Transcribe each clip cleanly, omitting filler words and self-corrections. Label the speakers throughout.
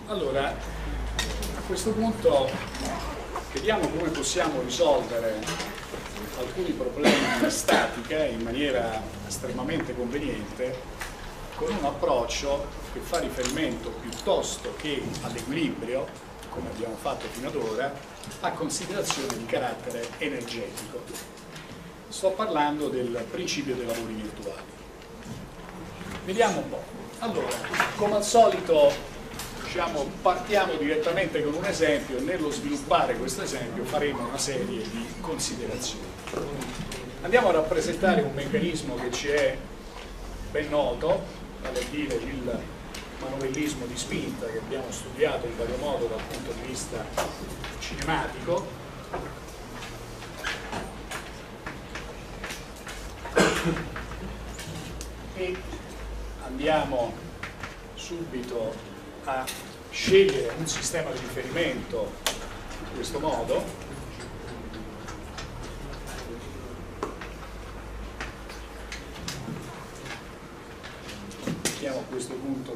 Speaker 1: Allora, a questo punto vediamo come possiamo risolvere alcuni problemi di statica in maniera estremamente conveniente con un approccio che fa riferimento piuttosto che all'equilibrio, come abbiamo fatto fino ad ora, a considerazioni di carattere energetico. Sto parlando del principio dei lavori virtuali. Vediamo un po'. Allora, come al solito, partiamo direttamente con un esempio e nello sviluppare questo esempio faremo una serie di considerazioni. Andiamo a rappresentare un meccanismo che ci è ben noto, vale a dire il manovellismo di spinta che abbiamo studiato in vario modo dal punto di vista cinematico. E andiamo subito a scegliere un sistema di riferimento in questo modo. Mettiamo a questo punto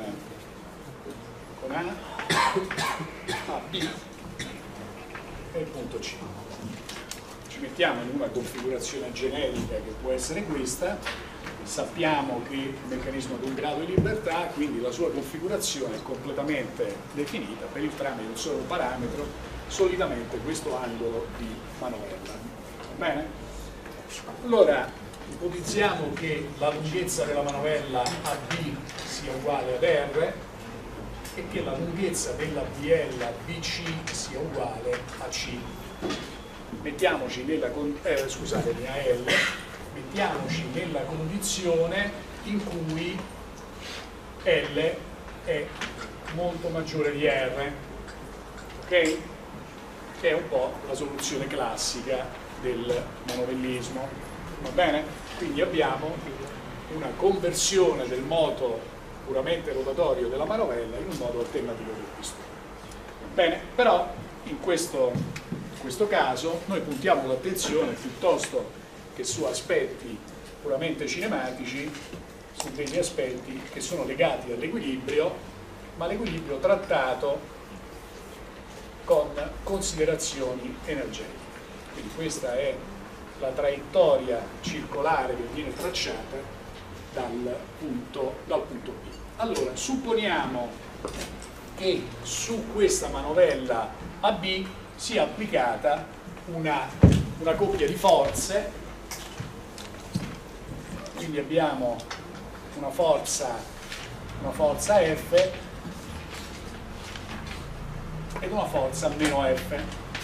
Speaker 1: con A, B e il punto C. Ci mettiamo in una configurazione generica che può essere questa. Sappiamo che il meccanismo ha un grado di libertà, quindi la sua configurazione è completamente definita per il tramite di un solo parametro, solitamente questo angolo di manovella. Va bene? Allora, ipotizziamo che la lunghezza della manovella AB sia uguale ad R e che la lunghezza della BL BC sia uguale a C. Mettiamoci nella AL. Mettiamoci nella condizione in cui L è molto maggiore di R, ok? Che è un po' la soluzione classica del manovellismo, va bene? Quindi abbiamo una conversione del moto puramente rotatorio della manovella in un modo alternativo del pistone. Bene, però in questo caso noi puntiamo l'attenzione piuttosto che su aspetti puramente cinematici, su degli aspetti che sono legati all'equilibrio, ma l'equilibrio trattato con considerazioni energetiche. Quindi questa è la traiettoria circolare che viene tracciata dal punto B. Allora, supponiamo che su questa manovella AB sia applicata una coppia di forze. Quindi abbiamo una forza F ed una forza meno F,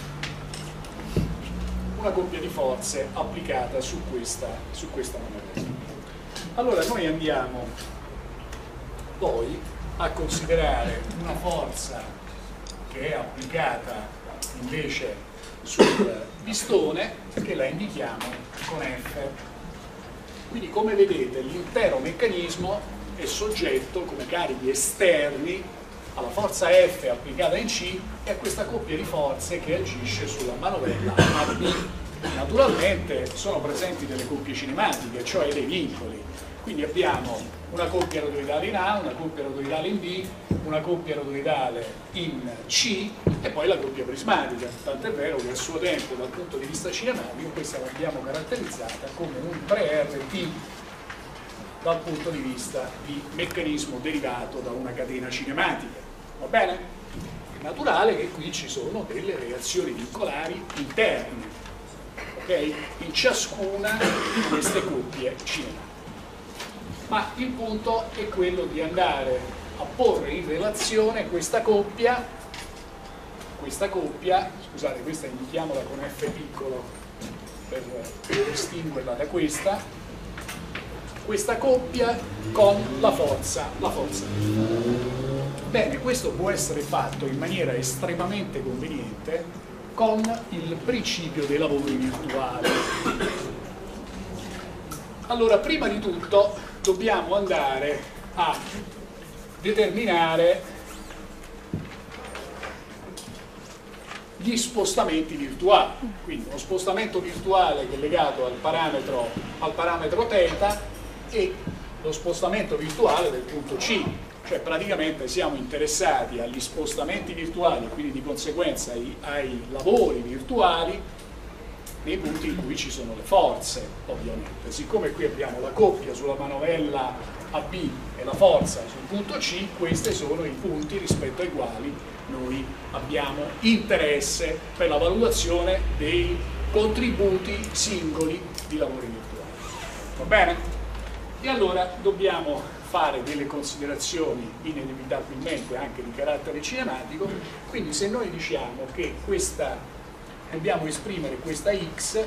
Speaker 1: una coppia di forze applicata su questa manovella. Allora noi andiamo poi a considerare una forza che è applicata invece sul pistone, che la indichiamo con F. Quindi come vedete l'intero meccanismo è soggetto come carichi esterni alla forza F applicata in C e a questa coppia di forze che agisce sulla manovella AB. Naturalmente sono presenti delle coppie cinematiche, cioè dei vincoli. Quindi abbiamo una coppia rotoidale in A, una coppia rotoidale in B, una coppia rotoidale in C e poi la coppia prismatica. Tant'è vero che a suo tempo dal punto di vista cinematico questa l'abbiamo caratterizzata come un 3RT dal punto di vista di meccanismo derivato da una catena cinematica. Va bene? È naturale che qui ci sono delle reazioni vincolari interne, ok? In ciascuna di queste coppie cinematiche. Ma il punto è quello di andare a porre in relazione questa coppia, scusate, questa indichiamola con F piccolo per distinguerla da questa coppia con la forza. Bene, questo può essere fatto in maniera estremamente conveniente con il principio dei lavori virtuali. Allora, prima di tutto dobbiamo andare a determinare gli spostamenti virtuali. Quindi uno spostamento virtuale che è legato al parametro θ e lo spostamento virtuale del punto C, cioè praticamente siamo interessati agli spostamenti virtuali e quindi di conseguenza ai lavori virtuali nei punti in cui ci sono le forze, ovviamente. Siccome qui abbiamo la coppia sulla manovella AB e la forza sul punto C, questi sono i punti rispetto ai quali noi abbiamo interesse per la valutazione dei contributi singoli di lavori virtuali. Va bene? E allora dobbiamo fare delle considerazioni inevitabilmente anche di carattere cinematico, quindi se noi diciamo che dobbiamo esprimere questa x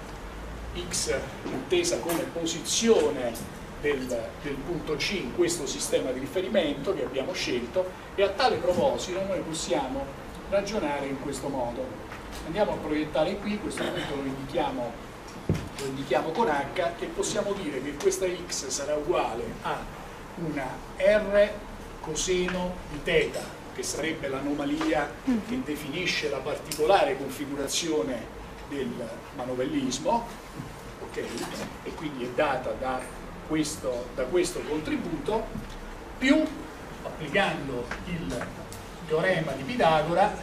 Speaker 1: intesa come posizione del punto C in questo sistema di riferimento che abbiamo scelto, e a tale proposito noi possiamo ragionare in questo modo. Andiamo a proiettare qui, questo punto lo indichiamo con H, e possiamo dire che questa x sarà uguale a una R coseno di θ, che sarebbe l'anomalia che definisce la particolare configurazione del manovellismo, ok? E quindi è data da questo contributo, più, applicando il teorema di Pitagora,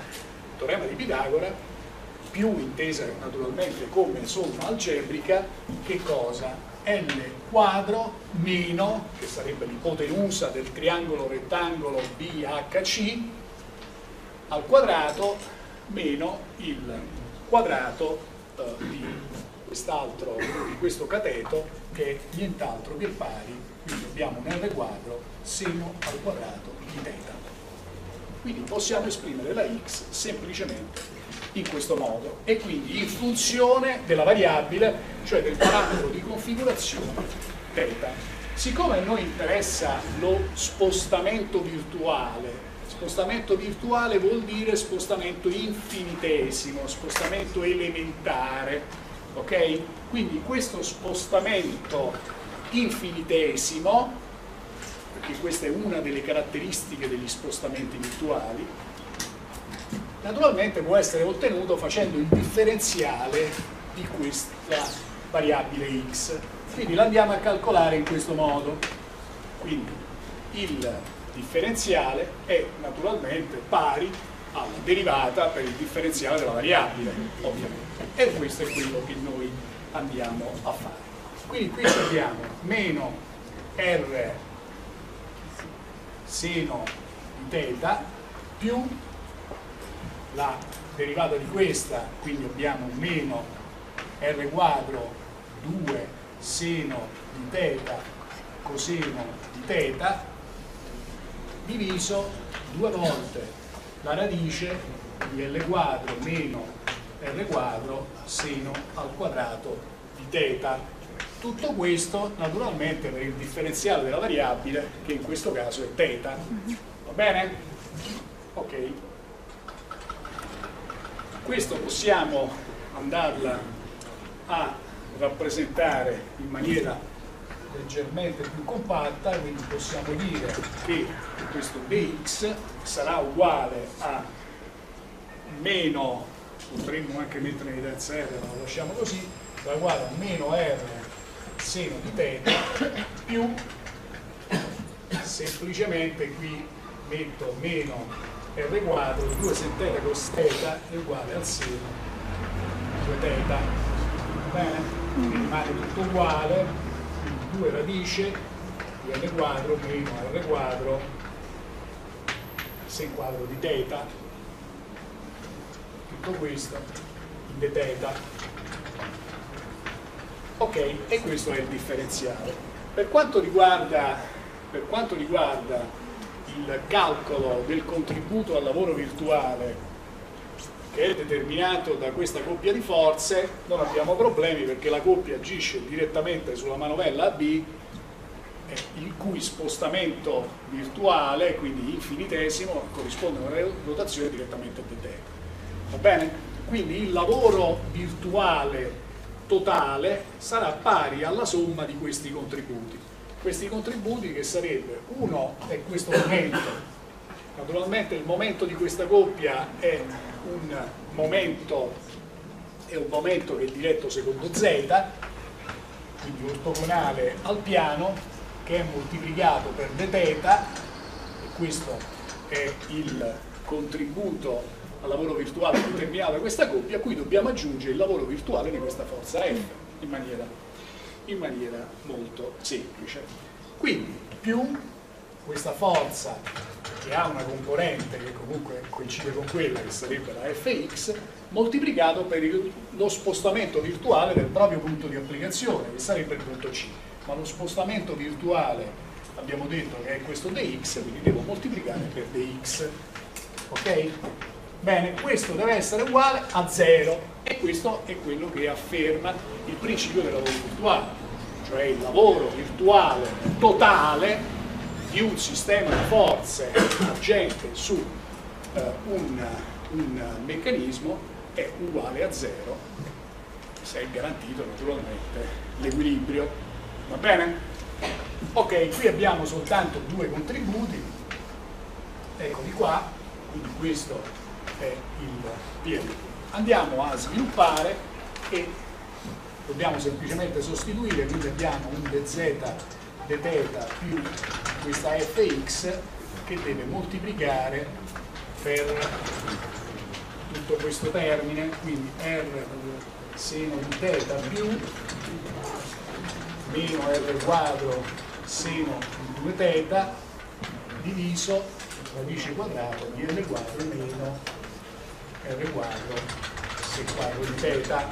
Speaker 1: più intesa naturalmente come somma algebrica, che cosa? L quadro meno, che sarebbe l'ipotenusa del triangolo rettangolo BHC, al quadrato meno il quadrato di questo cateto, che è nient'altro che pari, quindi abbiamo un R quadro seno al quadrato di θ. Quindi possiamo esprimere la x semplicemente in questo modo, e quindi in funzione della variabile, cioè del parametro di configurazione θ. Siccome a noi interessa lo spostamento virtuale vuol dire spostamento infinitesimo, spostamento elementare, ok? Quindi questo spostamento infinitesimo, perché questa è una delle caratteristiche degli spostamenti virtuali, naturalmente può essere ottenuto facendo il differenziale di questa variabile x. Quindi la andiamo a calcolare in questo modo. Quindi il differenziale è naturalmente pari alla derivata per il differenziale della variabile, ovviamente. E questo è quello che noi andiamo a fare. Quindi qui abbiamo meno R seno di θ più la derivata di questa, quindi abbiamo meno R quadro 2 seno di θ coseno di θ diviso due volte la radice di L quadro meno R quadro seno al quadrato di θ. Tutto questo naturalmente per il differenziale della variabile, che in questo caso è θ. Va bene? Ok. Questo possiamo andarla a rappresentare in maniera leggermente più compatta, quindi possiamo dire che questo dx sarà uguale a meno, potremmo anche mettere in evidenza r, ma lo lasciamo così, sarà uguale a meno r seno di θ più, semplicemente qui metto meno r quadro 2 sen θ cos θ è uguale al seno 2 θ. Bene? Quindi rimane tutto uguale, quindi 2 radice di r quadro meno r quadro sen quadro di θ, tutto questo in dθ. Ok, e questo è il differenziale. Per quanto riguarda il calcolo del contributo al lavoro virtuale, che è determinato da questa coppia di forze, non abbiamo problemi, perché la coppia agisce direttamente sulla manovella AB, il cui spostamento virtuale, quindi infinitesimo, corrisponde a una rotazione direttamente a dθ. Va bene? Quindi il lavoro virtuale totale sarà pari alla somma di questi contributi. Questi contributi, che sarebbe, uno è questo momento, naturalmente il momento di questa coppia è un momento che è diretto secondo z, quindi ortogonale al piano, che è moltiplicato per d θ, e questo è il contributo al lavoro virtuale determinato da questa coppia, a cui dobbiamo aggiungere il lavoro virtuale di questa forza F in maniera molto semplice. Quindi più questa forza che ha una componente che comunque coincide con quella che sarebbe la Fx, moltiplicato per lo spostamento virtuale del proprio punto di applicazione, che sarebbe il punto C. Ma lo spostamento virtuale abbiamo detto che è questo dx, quindi devo moltiplicare per dx. Ok? Bene, questo deve essere uguale a 0, e questo è quello che afferma il principio del lavoro virtuale, cioè il lavoro virtuale totale di un sistema di forze agente su un meccanismo è uguale a 0 se è garantito naturalmente l'equilibrio. Va bene? Ok, qui abbiamo soltanto due contributi, eccoli qua, quindi questo è il PLD. Andiamo a sviluppare e dobbiamo semplicemente sostituire, quindi abbiamo un dz dθ più questa fx che deve moltiplicare per tutto questo termine, quindi r seno di θ più meno r quadro seno di 2θ diviso radice quadrata di r quadro meno r quadro sec quadro di θ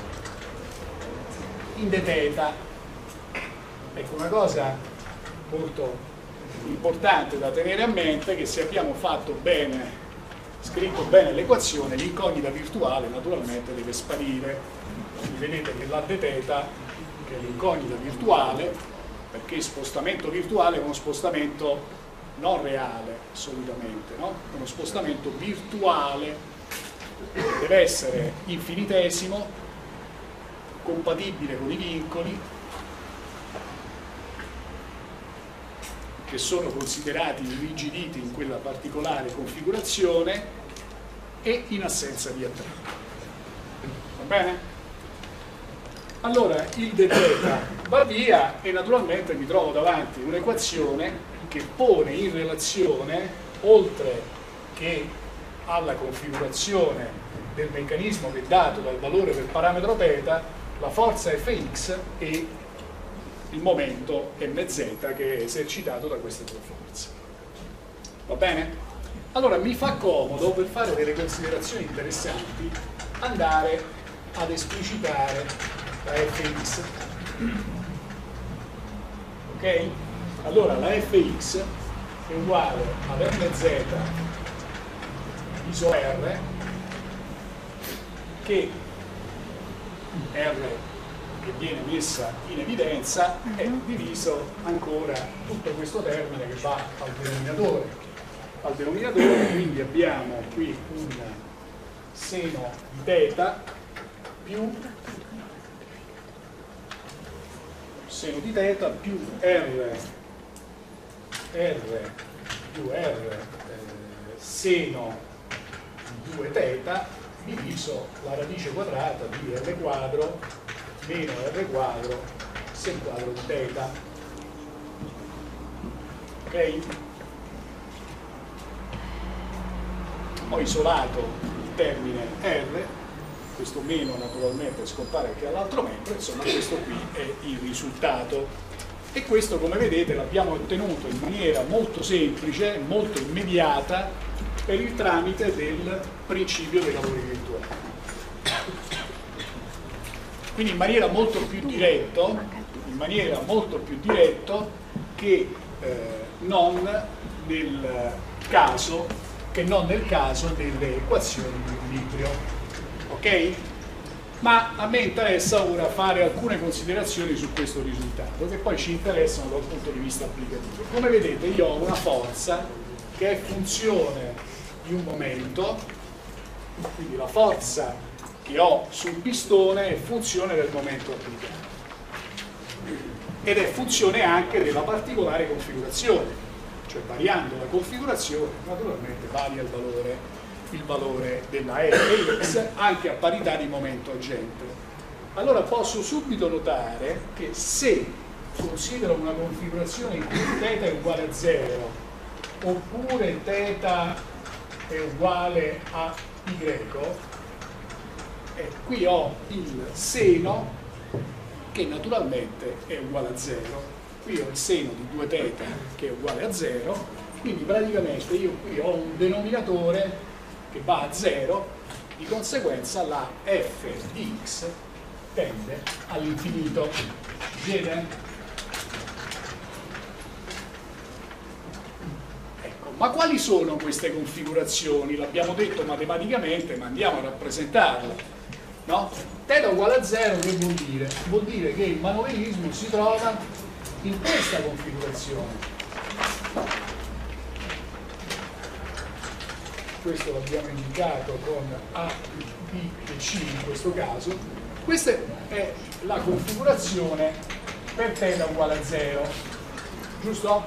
Speaker 1: in dθ. Ecco, una cosa molto importante da tenere a mente, che se abbiamo fatto bene, scritto bene l'equazione, l'incognita virtuale naturalmente deve sparire. Quindi vedete che la dθ, che è l'incognita virtuale, perché spostamento virtuale è uno spostamento non reale solitamente, no? È uno spostamento virtuale, deve essere infinitesimo, compatibile con i vincoli che sono considerati irrigiditi in quella particolare configurazione e in assenza di attriti. Va bene? Allora il dθ va via e naturalmente mi trovo davanti un'equazione che pone in relazione, oltre che alla configurazione del meccanismo che è dato dal valore del parametro θ, la forza Fx e il momento mz che è esercitato da queste due forze. Va bene? Allora mi fa comodo, per fare delle considerazioni interessanti, andare ad esplicitare la Fx. Ok? Allora la Fx è uguale ad mz diviso r, che r che viene messa in evidenza è diviso ancora tutto questo termine che va al denominatore, quindi abbiamo qui un seno di θ più seno di θ più r più r seno di 2θ diviso la radice quadrata di r quadro meno r quadro sec quadro di θ. Ok? Ho isolato il termine r, questo meno naturalmente scompare anche all'altro membro, insomma questo qui è il risultato. E questo, come vedete, l'abbiamo ottenuto in maniera molto semplice, molto immediata, per il tramite del principio dei lavori virtuali. Quindi in maniera molto più diretto che non nel caso delle equazioni di equilibrio. Ok? Ma a me interessa ora fare alcune considerazioni su questo risultato, che poi ci interessano dal punto di vista applicativo. Come vedete, io ho una forza che è funzione di un momento, quindi la forza che ho sul pistone è funzione del momento applicato ed è funzione anche della particolare configurazione, cioè variando la configurazione naturalmente varia il valore della Fx anche a parità di momento agente. Allora posso subito notare che se considero una configurazione in cui θ è uguale a 0 oppure θ è uguale a y, qui ho il seno che naturalmente è uguale a 0, qui ho il seno di 2θ che è uguale a 0, quindi praticamente io qui ho un denominatore che va a 0, di conseguenza la f di x tende all'infinito. Vede? Ecco, ma quali sono queste configurazioni? L'abbiamo detto matematicamente, ma andiamo a rappresentarle. No? Θ uguale a 0 che vuol dire? Vuol dire che il manovelismo si trova in questa configurazione. Questo l'abbiamo indicato con A, B e C in questo caso. Questa è la configurazione per θ uguale a 0, giusto?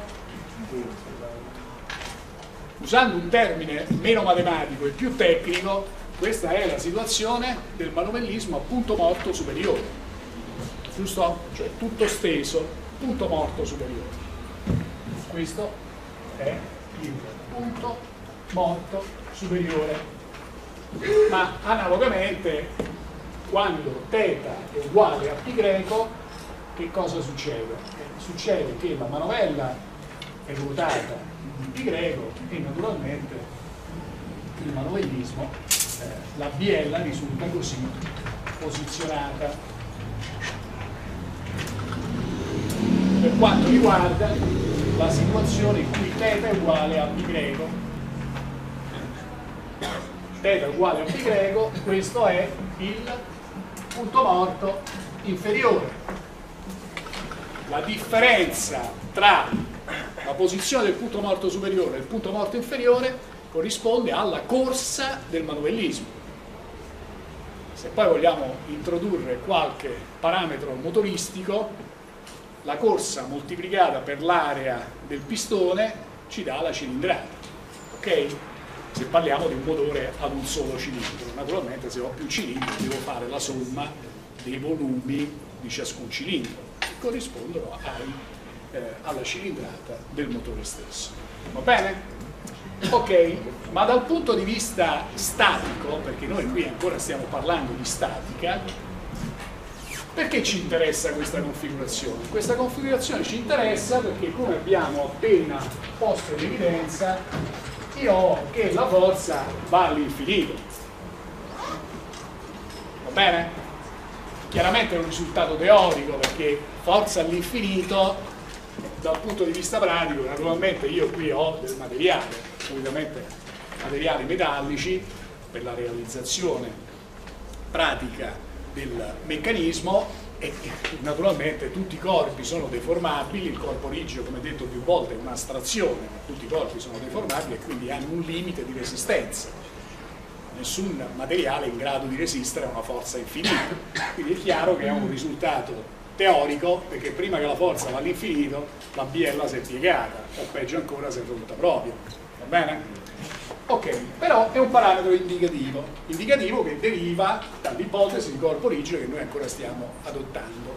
Speaker 1: Usando un termine meno matematico e più tecnico, questa è la situazione del manovellismo a punto morto superiore, giusto? Cioè tutto steso, punto morto superiore. Questo è il punto morto superiore. Ma analogamente, quando θ è uguale a π greco, che cosa succede? Succede che la manovella è ruotata in π greco e naturalmente il manovellismo, la biella risulta così posizionata. Per quanto riguarda la situazione in cui θ è uguale a π greco, θ è uguale a π greco, questo è il punto morto inferiore. La differenza tra la posizione del punto morto superiore e il punto morto inferiore corrisponde alla corsa del manovellismo. Se poi vogliamo introdurre qualche parametro motoristico, la corsa moltiplicata per l'area del pistone ci dà la cilindrata, ok? Se parliamo di un motore ad un solo cilindro. Naturalmente se ho più cilindri devo fare la somma dei volumi di ciascun cilindro che corrispondono alla cilindrata del motore stesso. Va bene? Ok, ma dal punto di vista statico, perché noi qui ancora stiamo parlando di statica, perché ci interessa questa configurazione? Questa configurazione ci interessa perché, come abbiamo appena posto in evidenza, io ho che la forza va all'infinito. Va bene? Chiaramente è un risultato teorico, perché forza all'infinito dal punto di vista pratico, naturalmente io qui ho del materiale, solitamente materiali metallici, per la realizzazione pratica del meccanismo, e naturalmente tutti i corpi sono deformabili. Il corpo rigido, come detto più volte, è un'astrazione, ma tutti i corpi sono deformabili e quindi hanno un limite di resistenza. Nessun materiale è in grado di resistere a una forza infinita, quindi è chiaro che è un risultato teorico, perché prima che la forza va all'infinito la biella si è piegata, o peggio ancora si è rotta proprio. Va bene? Ok, però è un parametro indicativo che deriva dall'ipotesi di corpo rigido che noi ancora stiamo adottando.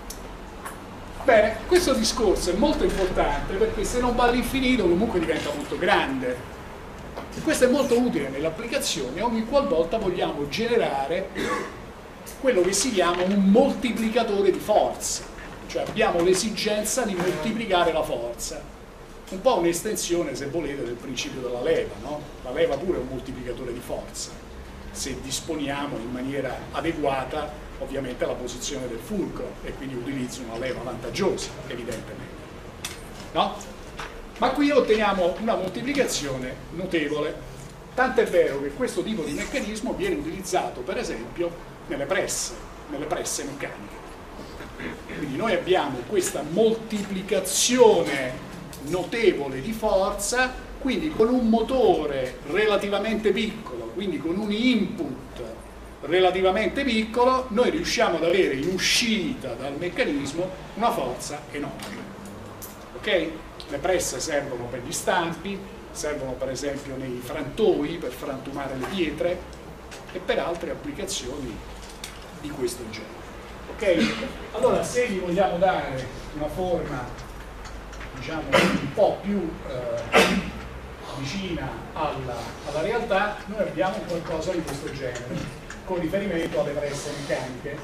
Speaker 1: Bene, questo discorso è molto importante perché se non va all'infinito comunque diventa molto grande. E questo è molto utile nelle applicazioni ogni qualvolta vogliamo generare quello che si chiama un moltiplicatore di forza, cioè abbiamo l'esigenza di moltiplicare la forza. Un po' un'estensione, se volete, del principio della leva, no? La leva pure è un moltiplicatore di forza, se disponiamo in maniera adeguata ovviamente alla posizione del fulcro e quindi utilizzo una leva vantaggiosa, evidentemente. No? Ma qui otteniamo una moltiplicazione notevole, tant'è vero che questo tipo di meccanismo viene utilizzato per esempio nelle presse meccaniche. Quindi noi abbiamo questa moltiplicazione notevole di forza, quindi con un motore relativamente piccolo, quindi con un input relativamente piccolo, noi riusciamo ad avere in uscita dal meccanismo una forza enorme. Ok? Le presse servono per gli stampi, servono per esempio nei frantoi per frantumare le pietre e per altre applicazioni di questo genere. Ok? Allora, se gli vogliamo dare una forma, diciamo, un po' più vicina alla realtà, noi abbiamo qualcosa di questo genere, con riferimento alle presse meccaniche.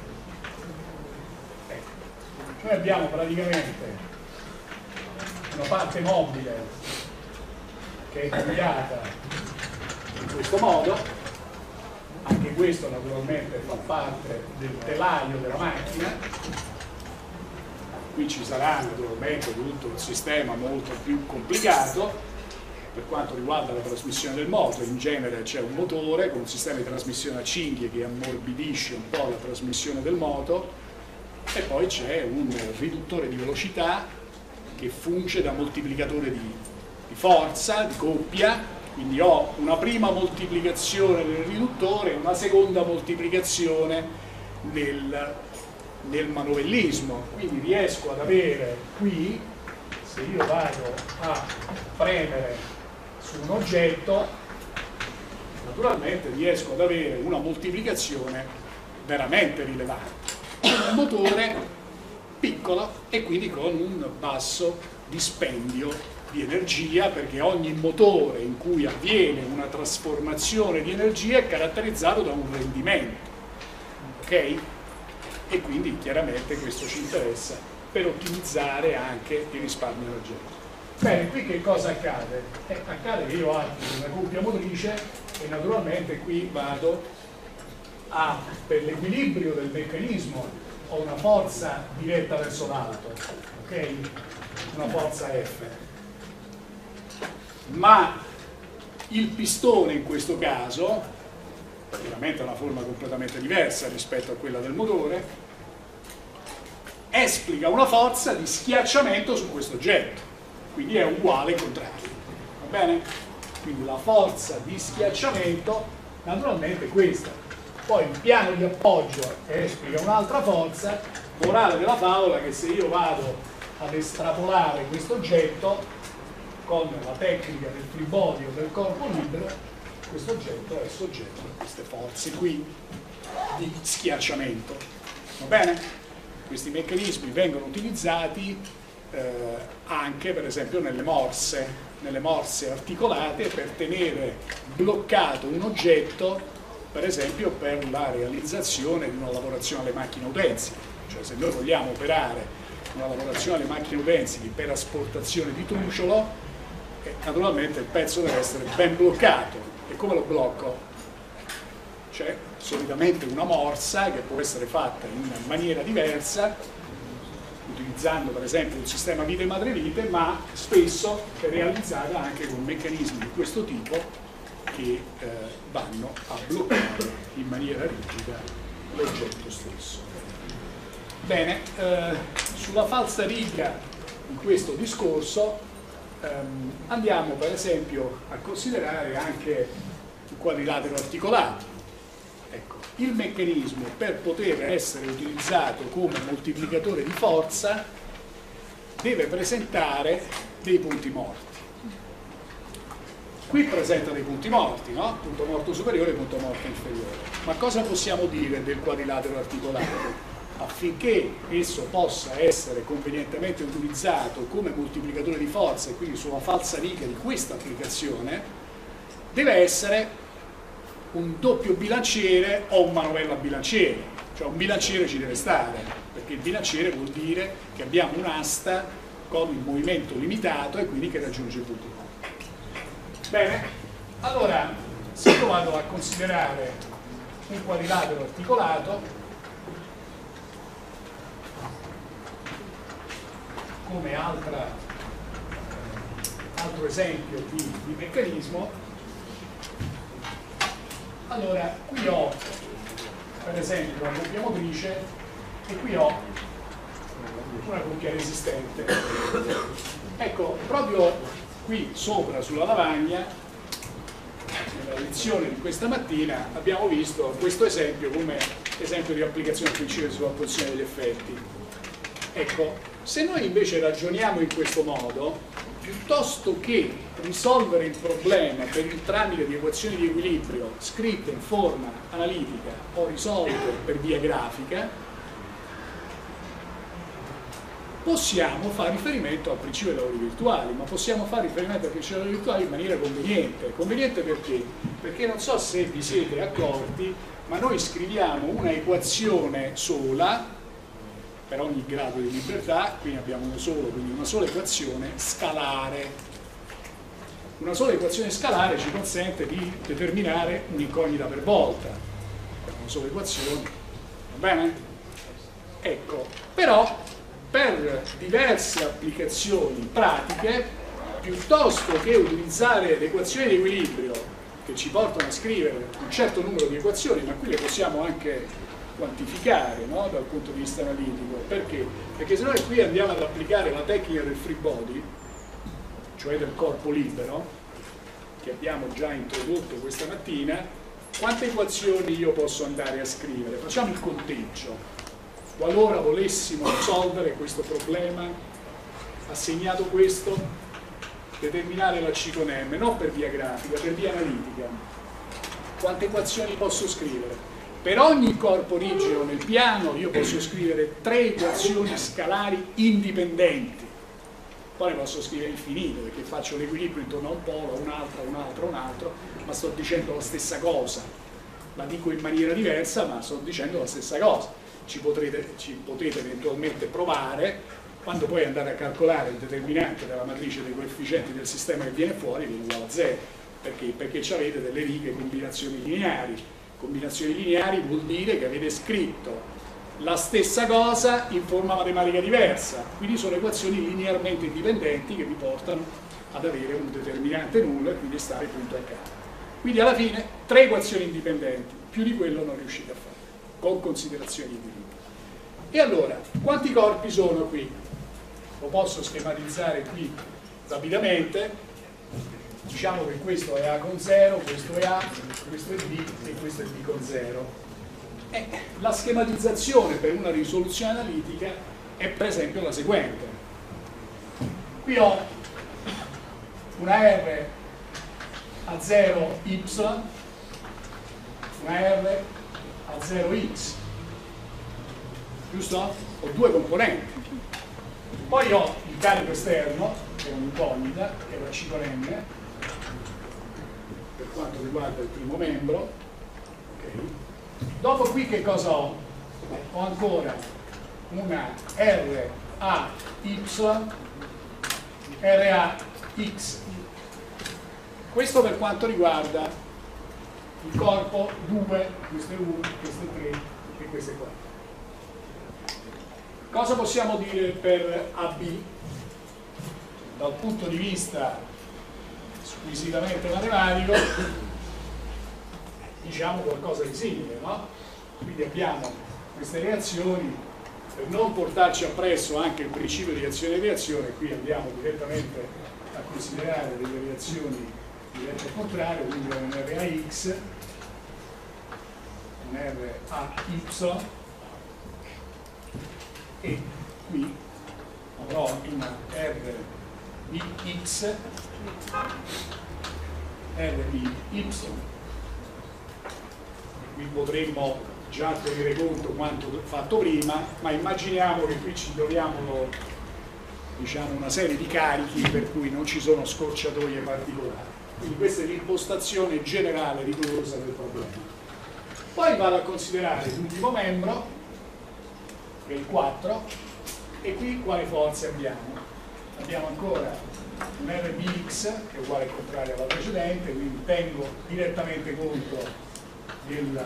Speaker 1: Ecco. Noi abbiamo praticamente una parte mobile che è tagliata in questo modo, anche questo naturalmente fa parte del telaio della macchina. Qui ci sarà naturalmente tutto un sistema molto più complicato per quanto riguarda la trasmissione del moto. In genere c'è un motore con un sistema di trasmissione a cinghie che ammorbidisce un po' la trasmissione del moto, e poi c'è un riduttore di velocità che funge da moltiplicatore di forza, di coppia, quindi ho una prima moltiplicazione nel riduttore e una seconda moltiplicazione nel manovellismo. Quindi riesco ad avere qui, se io vado a premere su un oggetto, naturalmente riesco ad avere una moltiplicazione veramente rilevante. Un motore piccolo e quindi con un basso dispendio di energia, perché ogni motore in cui avviene una trasformazione di energia è caratterizzato da un rendimento, ok? E quindi chiaramente questo ci interessa per ottimizzare anche il risparmio energetico. Bene, qui che cosa accade? Accade che io applico una coppia motrice e naturalmente qui vado per l'equilibrio del meccanismo ho una forza diretta verso l'alto, ok? Una forza F. Ma il pistone in questo caso, ovviamente ha una forma completamente diversa rispetto a quella del motore, esplica una forza di schiacciamento su questo oggetto, quindi è uguale e contrario, va bene? Quindi la forza di schiacciamento naturalmente è questa. Poi il piano di appoggio esplica un'altra forza. Morale della favola che se io vado ad estrapolare questo oggetto con la tecnica del free body o del corpo libero, questo oggetto è soggetto a queste forze qui di schiacciamento, va bene? Questi meccanismi vengono utilizzati anche per esempio nelle morse articolate per tenere bloccato un oggetto, per esempio per la realizzazione di una lavorazione alle macchine utensili. Cioè, se noi vogliamo operare una lavorazione alle macchine utensili per asportazione di truciolo, naturalmente il pezzo deve essere ben bloccato. E come lo blocco? C'è solitamente una morsa che può essere fatta in maniera diversa, utilizzando per esempio un sistema vite madrevite, ma spesso è realizzata anche con meccanismi di questo tipo che vanno a bloccare in maniera rigida l'oggetto stesso. Bene, sulla falsariga di questo discorso andiamo per esempio a considerare anche il quadrilatero articolato. Ecco, il meccanismo per poter essere utilizzato come moltiplicatore di forza deve presentare dei punti morti. Qui presenta dei punti morti, no? Punto morto superiore e punto morto inferiore. Ma cosa possiamo dire del quadrilatero articolato? Affinché esso possa essere convenientemente utilizzato come moltiplicatore di forza e quindi sulla falsariga di questa applicazione, deve essere un doppio bilanciere o un manovella bilanciere. Cioè un bilanciere ci deve stare, perché il bilanciere vuol dire che abbiamo un'asta con il movimento limitato e quindi che raggiunge il punto morto. Bene, allora se io vado a considerare un quadrilatero articolato come altro esempio di meccanismo, allora qui ho per esempio una coppia motrice e qui ho una coppia resistente. Ecco, proprio qui sopra sulla lavagna, nella lezione di questa mattina, abbiamo visto questo esempio come esempio di applicazione del principio di sovrapposizione degli effetti. Ecco, se noi invece ragioniamo in questo modo, piuttosto che risolvere il problema per il tramite di equazioni di equilibrio scritte in forma analitica o risolte per via grafica, possiamo fare riferimento al principio dei lavori virtuali, ma possiamo fare riferimento al principio dei lavori virtuali in maniera conveniente. Conveniente perché? Perché non so se vi siete accorti, ma noi scriviamo una equazione sola per ogni grado di libertà, quindi abbiamo uno solo, quindi una sola equazione scalare. Una sola equazione scalare ci consente di determinare un'incognita per volta. Una sola equazione, va bene? Ecco, però per diverse applicazioni pratiche, piuttosto che utilizzare le equazioni di equilibrio che ci portano a scrivere un certo numero di equazioni, ma qui le possiamo anche quantificare, no? Dal punto di vista analitico. Perché? Perché se noi qui andiamo ad applicare la tecnica del free body, cioè del corpo libero, che abbiamo già introdotto questa mattina, quante equazioni io posso andare a scrivere? Facciamo il conteggio. Qualora volessimo risolvere questo problema, assegnato questo, determinare la C con M, non per via grafica, per via analitica, quante equazioni posso scrivere? Per ogni corpo rigido nel piano io posso scrivere 3 equazioni scalari indipendenti, poi ne posso scrivere infinite perché faccio l'equilibrio intorno a un polo, un altro, ma sto dicendo la stessa cosa, la dico in maniera diversa ma sto dicendo la stessa cosa. Ci potete eventualmente provare, quando poi andate a calcolare il determinante della matrice dei coefficienti del sistema che viene fuori, viene uguale a 0. Perché? Perché avete delle righe combinazioni lineari. Combinazioni lineari vuol dire che avete scritto la stessa cosa in forma matematica diversa, quindi sono equazioni linearmente indipendenti che vi portano ad avere un determinante nullo e quindi stare punto a capo. Quindi alla fine 3 equazioni indipendenti, più di quello non riuscite a fare, con considerazioni di equilibrio. E allora, quanti corpi sono qui? Lo posso schematizzare qui rapidamente. Diciamo che questo è A con 0, questo è A, questo è B e questo è B con 0. La schematizzazione per una risoluzione analitica è per esempio la seguente. Qui ho una R a 0y, una R a 0x, giusto? Ho 2 componenti. Poi ho il carico esterno, che è un'incognita, che è la C con M, per quanto riguarda il primo membro. Okay. Dopo qui che cosa ho? Ho ancora una R a Y, R a X. Questo per quanto riguarda il corpo 2, questo è 1, questo è 3 e questo è 4. Cosa possiamo dire per AB? Dal punto di vista squisitamente matematico, diciamo qualcosa di simile, no? Quindi abbiamo queste reazioni, per non portarci appresso anche il principio di azione e reazione, qui andiamo direttamente a considerare delle reazioni dirette al contrario, quindi un R a X, un R a Y, e qui avrò una R di X, R di Y. Qui potremmo già tenere conto quanto fatto prima, ma immaginiamo che qui ci troviamo, diciamo, una serie di carichi per cui non ci sono scorciatoie particolari. Quindi questa è l'impostazione generale rigorosa del problema. Poi vado a considerare l'ultimo membro, che è il 4, e qui quale forze abbiamo? Abbiamo ancora un RBX che è uguale al contrario alla precedente, quindi tengo direttamente conto del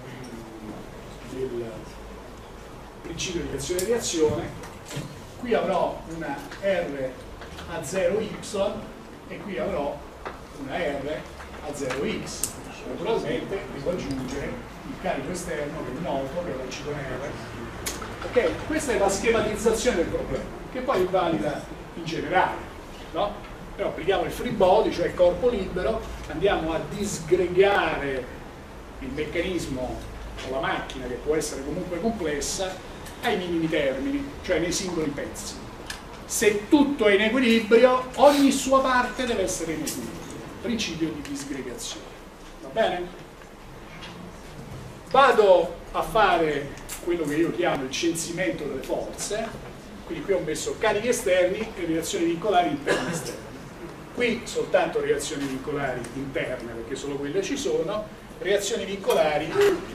Speaker 1: principio di azione e reazione. Qui avrò una R a 0y e qui avrò una R a 0x. Naturalmente devo aggiungere il carico esterno che è noto, che è la C con R. Ok, questa è la schematizzazione del problema, che poi è valida in generale, no? Però applichiamo il free body, cioè il corpo libero, andiamo a disgregare il meccanismo o la macchina, che può essere comunque complessa, ai minimi termini, cioè nei singoli pezzi. Se tutto è in equilibrio, ogni sua parte deve essere in equilibrio. Principio di disgregazione. Va bene? Vado a fare quello che io chiamo il censimento delle forze, quindi qui ho messo carichi esterni e reazioni vincolari interne e esterne. Qui soltanto reazioni vincolari interne, perché solo quelle ci sono, reazioni vincolari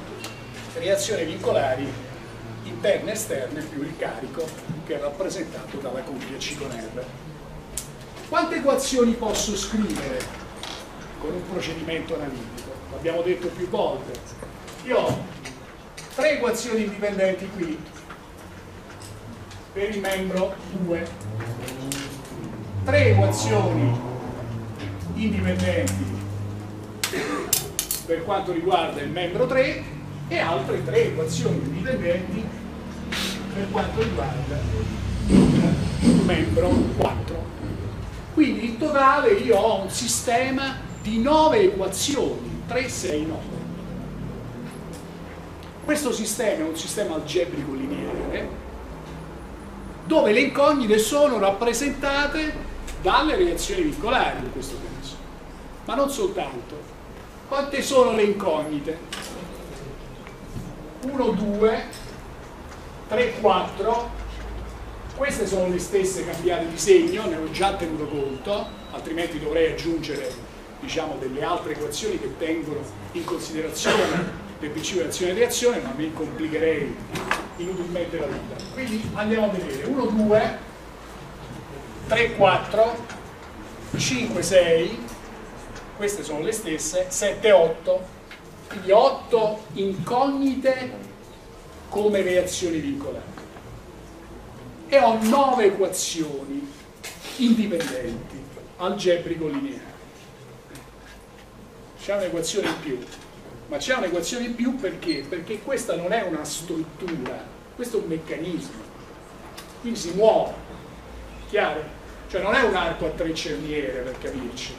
Speaker 1: interne e esterne più il carico, che è rappresentato dalla coppia C con R. Quante equazioni posso scrivere con un procedimento analitico? L'abbiamo detto più volte. Io ho 3 equazioni indipendenti qui per il membro 2, 3 equazioni indipendenti per quanto riguarda il membro 3 e altre 3 equazioni indipendenti per quanto riguarda il membro 4. Quindi in totale io ho un sistema di 9 equazioni, 3, 6, 9. Questo sistema è un sistema algebrico lineare dove le incognite sono rappresentate dalle reazioni vincolari in questo caso. Ma non soltanto. Quante sono le incognite? 1, 2, 3, 4. Queste sono le stesse cambiate di segno, ne ho già tenuto conto, altrimenti dovrei aggiungere, diciamo, delle altre equazioni che tengono in considerazione le principi di azione e reazione, ma mi complicherei inutilmente la vita. Quindi andiamo a vedere: 1, 2, 3, 4, 5, 6, queste sono le stesse, 7, 8, quindi 8 incognite come reazioni vincolari. E ho 9 equazioni indipendenti, algebrico lineare. C'è un'equazione in più, ma c'è un'equazione in più perché? Perché questa non è una struttura, questo è un meccanismo, quindi si muove, chiaro? Cioè non è un arco a 3 cerniere, per capirci,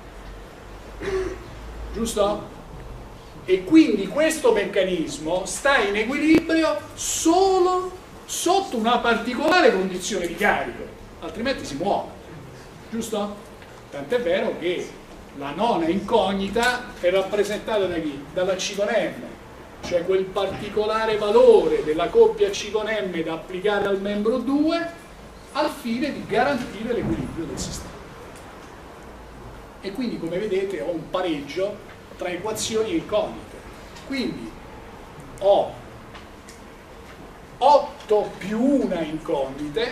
Speaker 1: giusto? E quindi questo meccanismo sta in equilibrio solo sotto una particolare condizione di carico, altrimenti si muove, giusto? Tant'è vero che la nona incognita è rappresentata da chi? Dalla C con M, cioè quel particolare valore della coppia C con M da applicare al membro 2 al fine di garantire l'equilibrio del sistema. E quindi, come vedete, ho un pareggio tra equazioni incognite. Quindi ho 8 più 1 incognite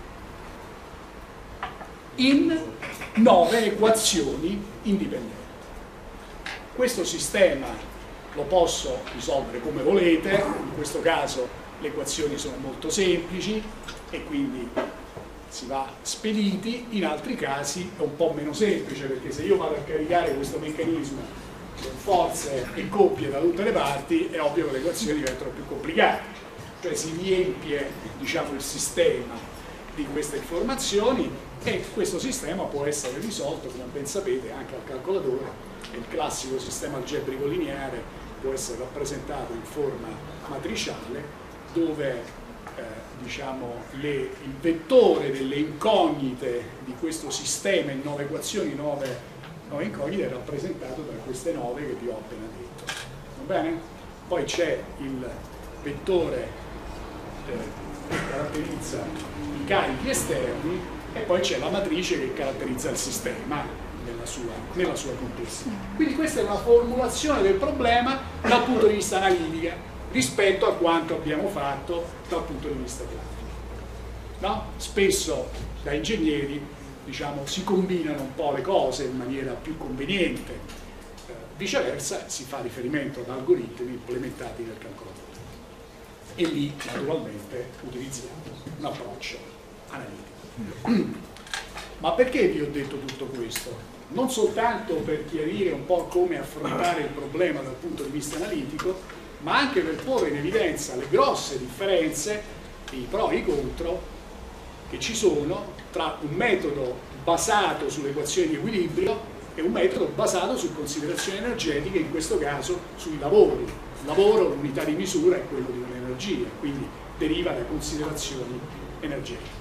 Speaker 1: in 9 equazioni indipendenti. Questo sistema lo posso risolvere come volete, in questo caso le equazioni sono molto semplici e quindi si va spediti, in altri casi è un po' meno semplice, perché se io vado a caricare questo meccanismo con forze e coppie da tutte le parti è ovvio che le equazioni diventano più complicate, cioè si riempie, diciamo, il sistema di queste informazioni e questo sistema può essere risolto, come ben sapete, anche al calcolatore. Il classico sistema algebrico lineare può essere rappresentato in forma matriciale dove diciamo, il vettore delle incognite di questo sistema in 9 equazioni, 9 incognite, è rappresentato da queste 9 che vi ho appena detto. Va bene? Poi c'è il vettore che caratterizza i carichi esterni e poi c'è la matrice che caratterizza il sistema nella sua complessità. Quindi questa è una formulazione del problema dal punto di vista analitico rispetto a quanto abbiamo fatto dal punto di vista pratico. No? Spesso da ingegneri, diciamo, si combinano un po' le cose in maniera più conveniente, viceversa si fa riferimento ad algoritmi implementati nel calcolatore e lì naturalmente utilizziamo un approccio analitico. Ma perché vi ho detto tutto questo? Non soltanto per chiarire un po' come affrontare il problema dal punto di vista analitico, ma anche per porre in evidenza le grosse differenze, i pro e i contro che ci sono tra un metodo basato sulle equazioni di equilibrio e un metodo basato su considerazioni energetiche, in questo caso sui lavori. Il lavoro, l'unità di misura, è quello di un'energia, quindi deriva da considerazioni energetiche.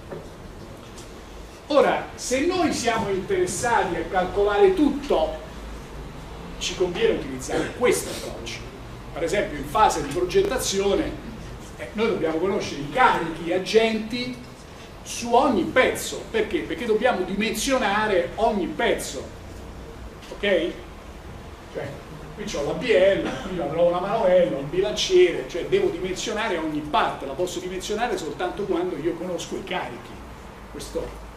Speaker 1: Ora, se noi siamo interessati a calcolare tutto, ci conviene utilizzare questo approccio. Per esempio, in fase di progettazione noi dobbiamo conoscere i carichi agenti su ogni pezzo. Perché? Perché dobbiamo dimensionare ogni pezzo, ok? Cioè, qui ho la biella, qui avrò una manovella, un bilanciere, cioè devo dimensionare ogni parte, la posso dimensionare soltanto quando io conosco i carichi. Questa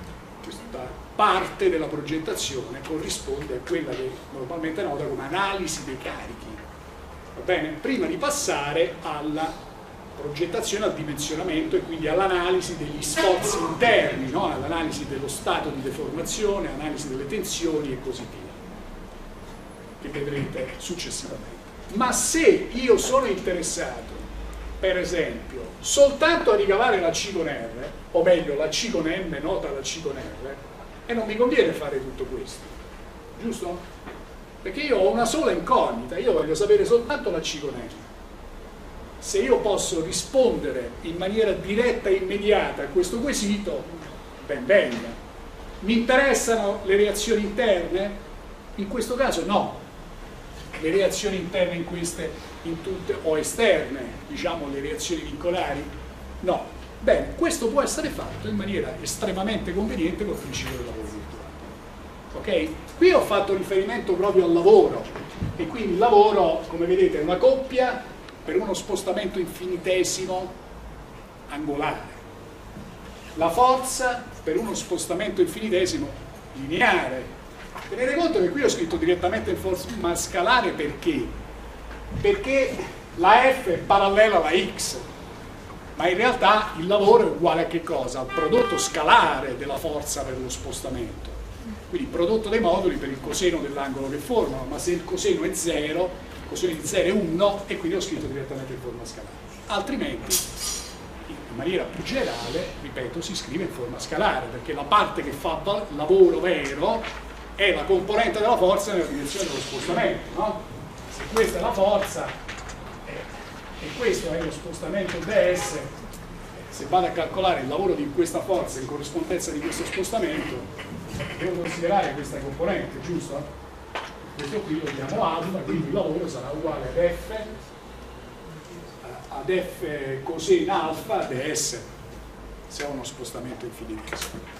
Speaker 1: parte della progettazione corrisponde a quella che normalmente è nota come analisi dei carichi. Va bene? Prima di passare alla progettazione, al dimensionamento e quindi all'analisi degli sforzi interni, no? All'analisi dello stato di deformazione, analisi delle tensioni e così via, che vedrete successivamente. Ma se io sono interessato, per esempio, soltanto a ricavare la C con R, o meglio la C con M nota la C con R, e non mi conviene fare tutto questo, giusto? Perché io ho una sola incognita, io voglio sapere soltanto la C con M. Se io posso rispondere in maniera diretta e immediata a questo quesito, ben venga. Mi interessano le reazioni interne? In questo caso no. Le reazioni interne in tutte, o esterne, diciamo le reazioni vincolari? No. Bene, questo può essere fatto in maniera estremamente conveniente col principio del lavoro virtuale. Ok? Qui ho fatto riferimento proprio al lavoro, e quindi il lavoro, come vedete, è una coppia per uno spostamento infinitesimo angolare. La forza per uno spostamento infinitesimo lineare. Tenete conto che qui ho scritto direttamente in forma scalare perché? Perché la F è parallela alla X, ma in realtà il lavoro è uguale a che cosa? Al prodotto scalare della forza per lo spostamento. Quindi il prodotto dei moduli per il coseno dell'angolo che formano, ma se il coseno è 0, il coseno di 0 è 1 e quindi ho scritto direttamente in forma scalare. Altrimenti, in maniera più generale, ripeto, si scrive in forma scalare, perché la parte che fa lavoro vero è la componente della forza nella direzione dello spostamento, no? Se questa è la forza e questo è lo spostamento ds, se vado a calcolare il lavoro di questa forza in corrispondenza di questo spostamento, devo considerare questa componente, giusto? Questo qui lo chiamo alfa, quindi il lavoro sarà uguale ad f coseno alfa ds, se ho uno spostamento infinitesimo.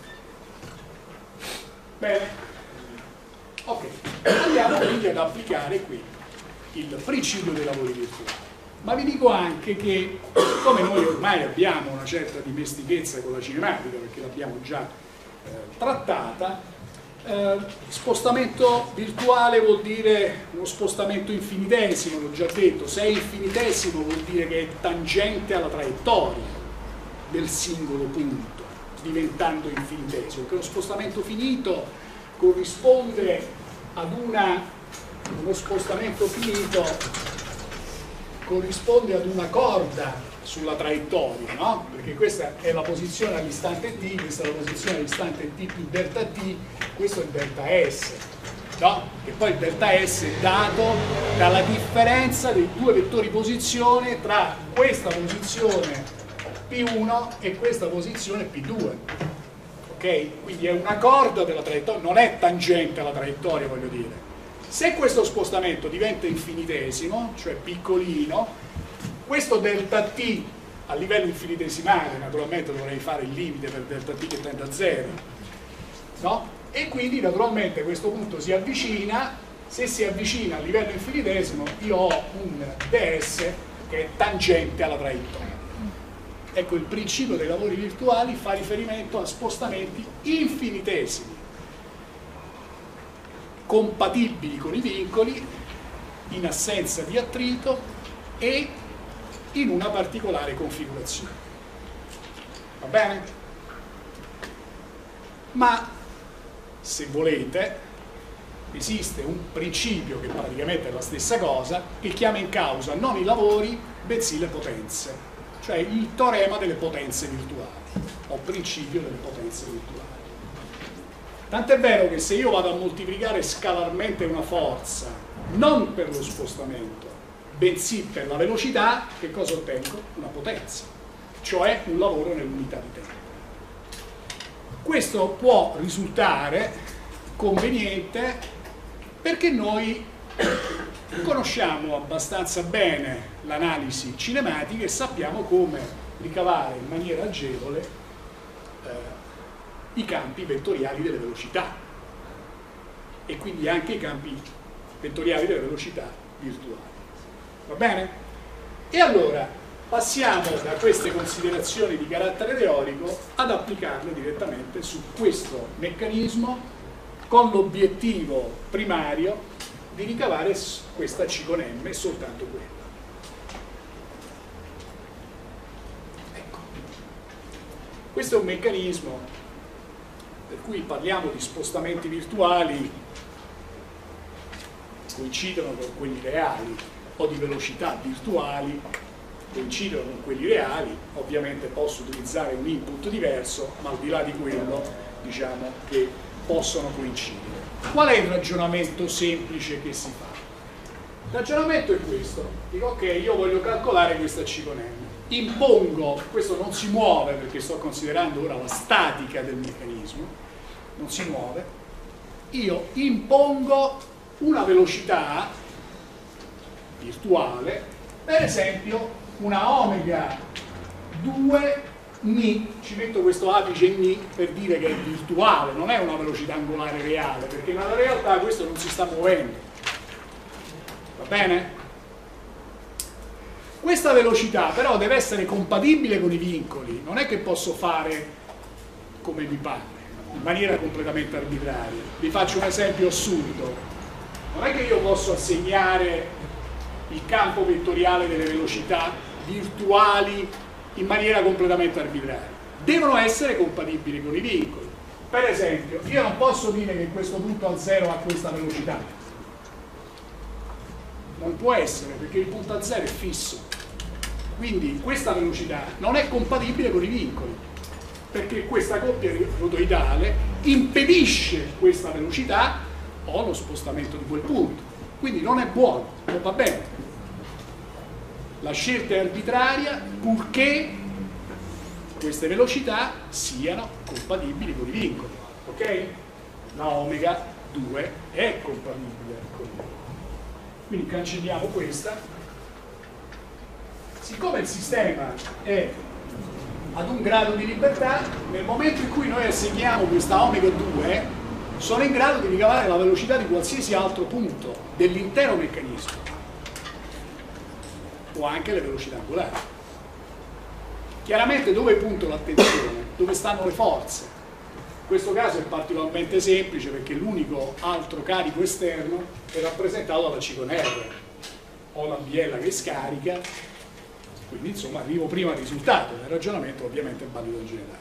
Speaker 1: Bene, ok, andiamo quindi ad applicare qui il principio dei lavori virtuali. Ma vi dico anche che, come noi ormai abbiamo una certa dimestichezza con la cinematica, perché l'abbiamo già trattata, spostamento virtuale vuol dire uno spostamento infinitesimo, l'ho già detto. Se è infinitesimo vuol dire che è tangente alla traiettoria del singolo punto, diventando infinitesimo, perché lo spostamento finito corrisponde ad uno spostamento finito corrisponde ad una corda sulla traiettoria, no? Perché questa è la posizione all'istante t, questa è la posizione all'istante t più delta t, questo è il delta s, no? E poi il delta s è dato dalla differenza dei due vettori posizione tra questa posizione P1 e questa posizione P2, ok? Quindi è una corda della traiettoria, non è tangente alla traiettoria, voglio dire. Se questo spostamento diventa infinitesimo, cioè piccolino, questo delta t a livello infinitesimale, naturalmente dovrei fare il limite per delta t che tende a 0, no? E quindi naturalmente questo punto si avvicina, se si avvicina a livello infinitesimo io ho un ds che è tangente alla traiettoria. Ecco, il principio dei lavori virtuali fa riferimento a spostamenti infinitesimi, compatibili con i vincoli, in assenza di attrito e in una particolare configurazione. Va bene? Ma se volete esiste un principio che praticamente è la stessa cosa, che chiama in causa non i lavori bensì le potenze, cioè il teorema delle potenze virtuali o principio delle potenze virtuali. Tant'è vero che se io vado a moltiplicare scalarmente una forza, non per lo spostamento, bensì per la velocità, che cosa ottengo? Una potenza, cioè un lavoro nell'unità di tempo. Questo può risultare conveniente perché noi conosciamo abbastanza bene l'analisi cinematica e sappiamo come ricavare in maniera agevole i campi vettoriali delle velocità e quindi anche i campi vettoriali delle velocità virtuali. Va bene? E allora passiamo da queste considerazioni di carattere teorico ad applicarle direttamente su questo meccanismo con l'obiettivo primario di ricavare questa C con M e soltanto quella. Ecco. Questo è un meccanismo per cui parliamo di spostamenti virtuali coincidono con quelli reali o di velocità virtuali coincidono con quelli reali. Ovviamente posso utilizzare un input diverso, ma al di là di quello diciamo che possono coincidere. Qual è il ragionamento semplice che si fa? Il ragionamento è questo: dico ok, io voglio calcolare questa C con M, impongo, questo non si muove perché sto considerando ora la statica del meccanismo, non si muove, io impongo una velocità virtuale, per esempio una omega 2 ni, ci metto questo apice ni per dire che è virtuale, non è una velocità angolare reale, perché nella realtà questo non si sta muovendo. Va bene? Questa velocità però deve essere compatibile con i vincoli, non è che posso fare come mi pare, in maniera completamente arbitraria. Vi faccio un esempio assurdo: non è che io posso assegnare il campo vettoriale delle velocità virtuali in maniera completamente arbitraria, devono essere compatibili con i vincoli. Per esempio, io non posso dire che questo punto a zero ha questa velocità, non può essere, perché il punto a zero è fisso, quindi questa velocità non è compatibile con i vincoli, perché questa coppia rotoidale impedisce questa velocità o lo spostamento di quel punto, quindi non è buono, non va bene. La scelta è arbitraria purché queste velocità siano compatibili con i vincoli, ok? La omega 2 è compatibile con i vincoli. Quindi cancelliamo questa. Siccome il sistema è ad un grado di libertà, nel momento in cui noi assegniamo questa omega 2, sono in grado di ricavare la velocità di qualsiasi altro punto dell'intero meccanismo, o anche le velocità angolari. Chiaramente dove punto l'attenzione? Dove stanno le forze? In questo caso è particolarmente semplice perché l'unico altro carico esterno è rappresentato dalla C con R. Ho la biella che scarica, quindi insomma arrivo prima al risultato, il ragionamento ovviamente è valido in generale.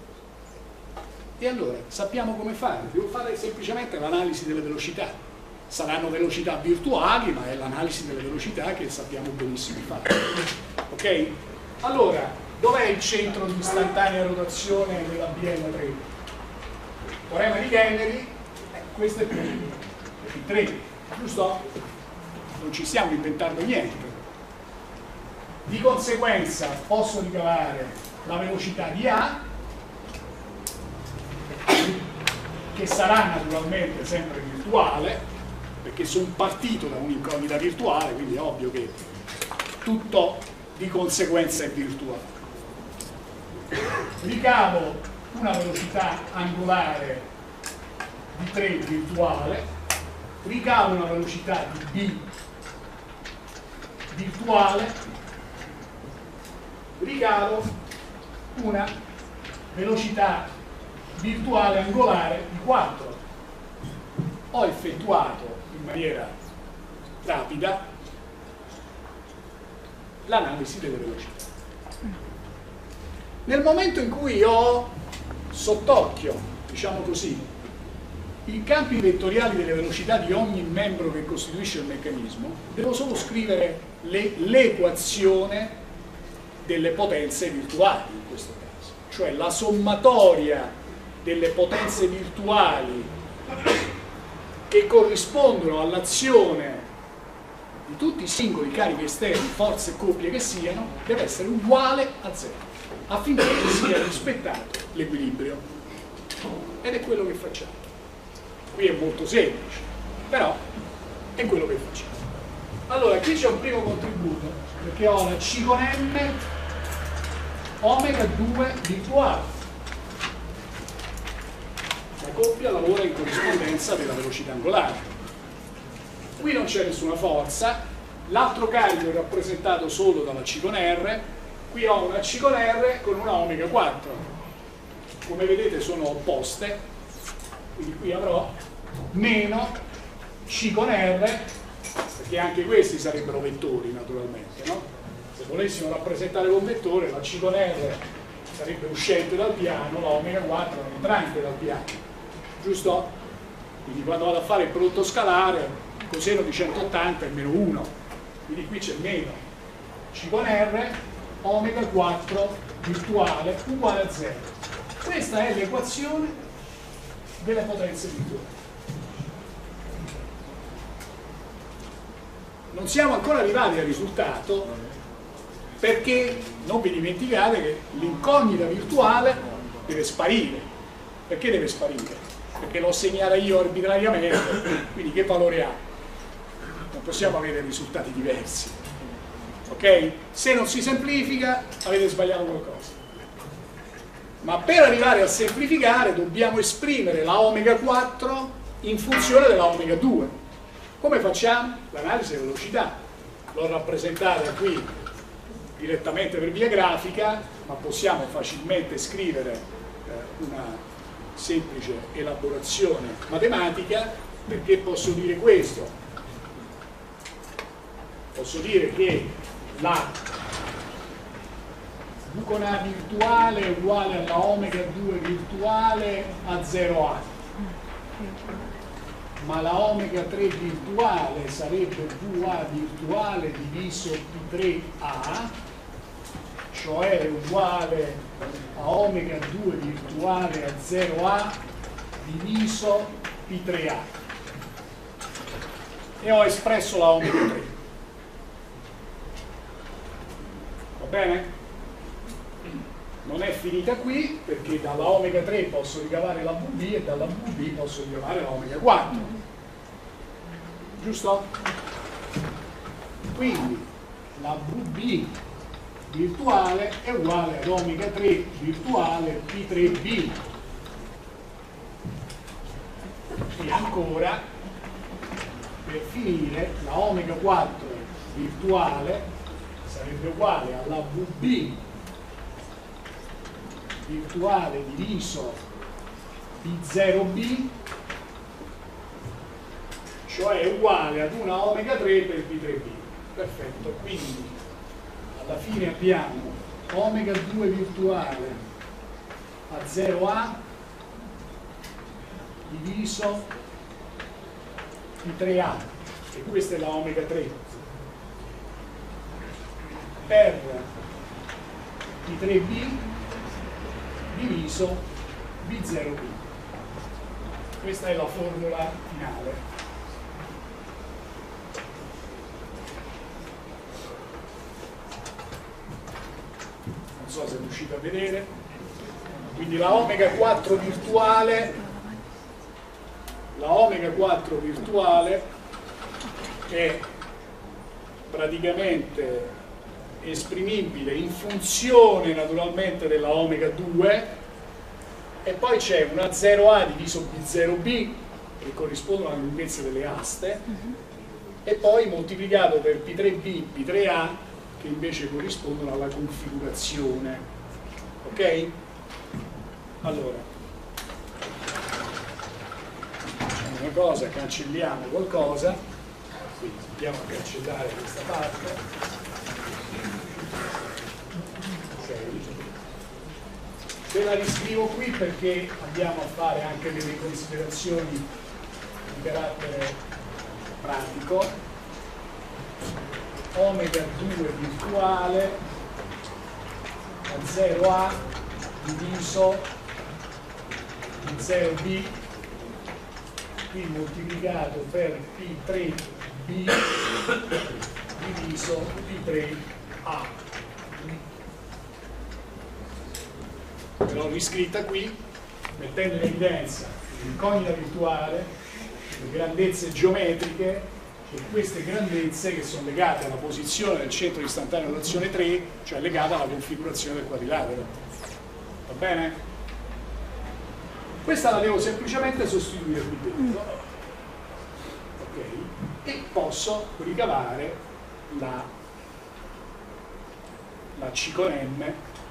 Speaker 1: E allora sappiamo come fare, devo fare semplicemente l'analisi delle velocità. Saranno velocità virtuali, ma è l'analisi delle velocità che sappiamo benissimo fare. Ok? Allora, dov'è il centro di istantanea rotazione della BL3? Teorema di Kennedy, questo è il 3, giusto? Non ci stiamo inventando niente. Di conseguenza posso ricavare la velocità di A, che sarà naturalmente sempre virtuale, perché sono partito da un'incognita virtuale, quindi è ovvio che tutto di conseguenza è virtuale. Ricavo una velocità angolare di 3 virtuale, ricavo una velocità di B virtuale, ricavo una velocità virtuale angolare di 4. Ho effettuato in maniera rapida l'analisi delle velocità. Nel momento in cui ho sott'occhio, diciamo così, i campi vettoriali delle velocità di ogni membro che costituisce il meccanismo, devo solo scrivere l'equazione delle potenze virtuali in questo caso, cioè la sommatoria delle potenze virtuali che corrispondono all'azione di tutti i singoli carichi esterni, forze e coppie che siano, deve essere uguale a 0, affinché sia rispettato l'equilibrio. Ed è quello che facciamo. Qui è molto semplice, però è quello che facciamo. Allora, qui c'è un primo contributo, perché ho la C con M omega 2 virtuale. coppia lavora in corrispondenza della velocità angolare. Qui non c'è nessuna forza, l'altro carico è rappresentato solo dalla C con R, qui ho una C con R con una omega 4. Come vedete sono opposte, quindi qui avrò meno C con R, perché anche questi sarebbero vettori naturalmente, no? Se volessimo rappresentare con vettore, la C con R sarebbe uscente dal piano, la omega 4 è entrante dal piano, giusto? Quindi quando vado a fare il prodotto scalare, il coseno di 180 è meno 1, quindi qui c'è meno C con R, omega 4 virtuale uguale a 0. Questa è l'equazione delle potenze virtuali. Non siamo ancora arrivati al risultato, perché non vi dimenticate che l'incognita virtuale deve sparire. Perché deve sparire? Perché l'ho segnata io arbitrariamente, quindi che valore ha? Non possiamo avere risultati diversi. Ok? Se non si semplifica avete sbagliato qualcosa. Ma per arrivare a semplificare dobbiamo esprimere la omega 4 in funzione della omega 2. Come facciamo? L'analisi della velocità. L'ho rappresentata qui direttamente per via grafica, ma possiamo facilmente scrivere una semplice elaborazione matematica, perché posso dire questo. Posso dire che la V con A virtuale è uguale alla omega 2 virtuale a 0A, ma la omega 3 virtuale sarebbe VA virtuale diviso P3A, cioè è uguale a omega 2 virtuale a 0A diviso P3A, e ho espresso la omega 3. Va bene? Non è finita qui, perché dalla omega 3 posso ricavare la VB e dalla VB posso ricavare la omega 4. Giusto? Quindi la VB virtuale è uguale ad omega 3 virtuale P3B. E ancora, per finire, la omega 4 virtuale sarebbe uguale alla VB virtuale diviso P0B, cioè è uguale ad una omega 3 per P3B. Perfetto, quindi alla fine abbiamo omega 2 virtuale a 0A diviso P3A, e questa è la omega 3, per P3B diviso B0B. Questa è la formula finale. Non so se riuscite a vedere. Quindi la omega 4 virtuale, è praticamente esprimibile in funzione naturalmente della omega 2, e poi c'è una 0A diviso B0B che corrispondono alla lunghezza delle aste, e poi moltiplicato per P3B, P3A, che invece corrispondono alla configurazione. Ok? Allora, facciamo una cosa, cancelliamo qualcosa, quindi andiamo a cancellare questa parte. Ve la riscrivo qui perché andiamo a fare anche delle considerazioni di carattere pratico. Omega 2 virtuale a 0A diviso P0B, qui moltiplicato per P3B diviso P3A. L'ho riscritta qui, mettendo in evidenza l'incognita virtuale, le grandezze geometriche, e queste grandezze che sono legate alla posizione del centro istantaneo dell'azione 3, cioè legate alla configurazione del quadrilatero. Va bene? Questa la devo semplicemente sostituire qui dentro, ok? E posso ricavare la C con M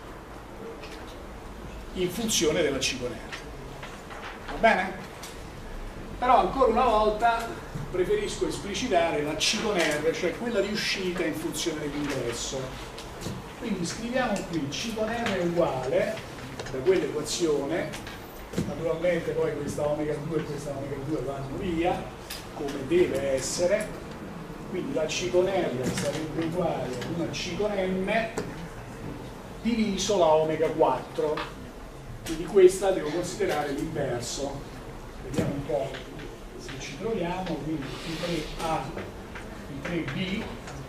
Speaker 1: in funzione della C con R. Va bene? Però ancora una volta preferisco esplicitare la C con R, cioè quella di uscita in funzione dell'ingresso. Quindi scriviamo qui C con R è uguale, da quell'equazione, naturalmente poi questa omega 2 e questa omega 2 vanno via, come deve essere, quindi la C con R sarebbe uguale a una C con M diviso la omega 4. Quindi questa devo considerare l'inverso. Vediamo un po' se ci troviamo. Quindi I3A, I3B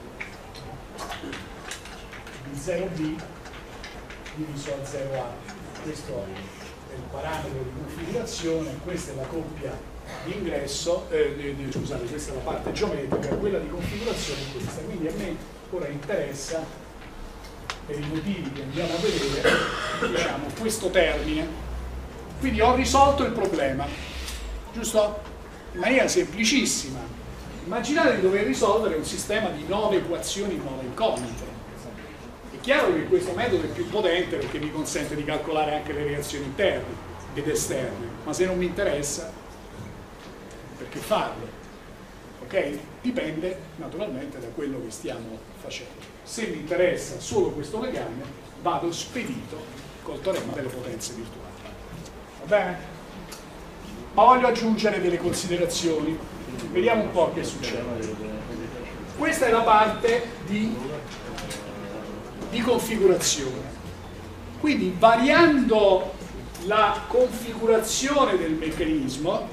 Speaker 1: di 0B diviso a 0A. Questo è il parametro di configurazione, questa è la coppia di ingresso, scusate, questa è la parte geometrica, quella di configurazione è questa. Quindi a me ora interessa, per i motivi che andiamo a vedere, diciamo questo termine. Quindi ho risolto il problema, giusto? In maniera semplicissima. Immaginate di dover risolvere un sistema di 9 equazioni in 9 incognite. È chiaro che questo metodo è più potente perché mi consente di calcolare anche le reazioni interne ed esterne, ma se non mi interessa, perché farlo? Ok? Dipende naturalmente da quello che stiamo facendo. Se mi interessa solo questo legame, vado spedito col teorema delle potenze virtuali. Va bene? Ma voglio aggiungere delle considerazioni. Vediamo un po' che succede. Questa è la parte di configurazione. Quindi variando la configurazione del meccanismo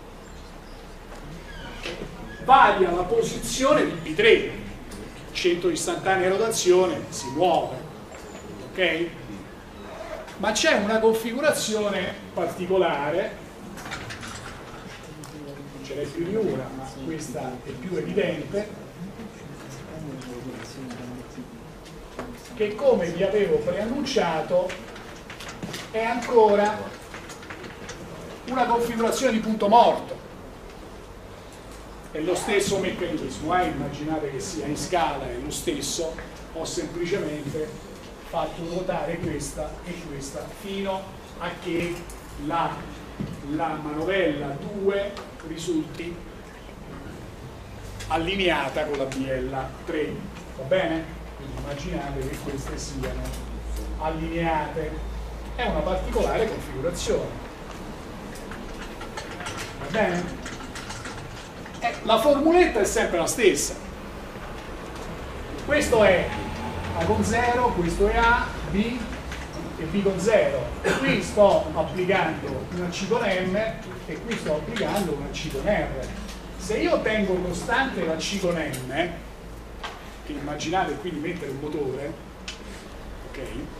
Speaker 1: varia la posizione di P3, centro istantanea rotazione si muove, ok? Ma c'è una configurazione particolare, non ce n'è più di una, ma questa è più evidente, che come vi avevo preannunciato è ancora una configurazione di punto morto. È lo stesso meccanismo, immaginate che sia in scala, è lo stesso, ho semplicemente fatto ruotare questa e questa fino a che la manovella 2 risulti allineata con la biella 3, va bene? Quindi immaginate che queste siano allineate, è una particolare configurazione, va bene? La formuletta è sempre la stessa, questo è A con 0, questo è A, B e B con 0, e qui sto applicando una C con M e qui sto applicando una C con R. Se io tengo costante la C con M, che immaginate qui di mettere un motore, ok,